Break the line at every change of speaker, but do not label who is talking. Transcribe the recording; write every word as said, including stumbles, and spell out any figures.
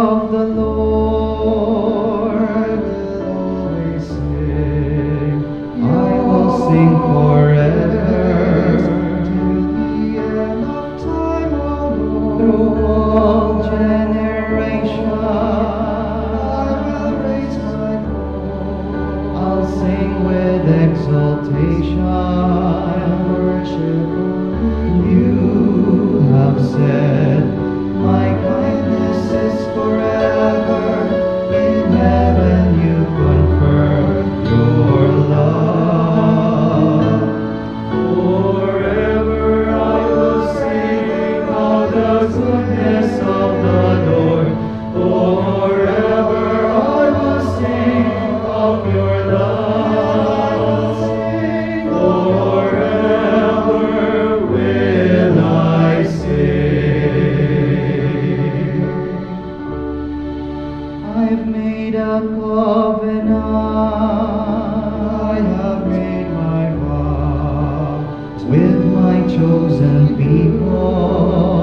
of the Lord. I will always sing. I will sing forever. Till the end of time, O Lord. Through all generations. I'll sing with exaltation, worship you have said, my kindness is forever, in heaven you confirm your love. Forever I will sing of the goodness of the Lord, forever I will sing of your love. Chosen people.